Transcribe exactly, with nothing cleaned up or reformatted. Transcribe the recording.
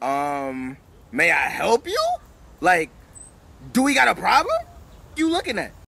Um, may I help you? Like, do we got a problem? You looking at?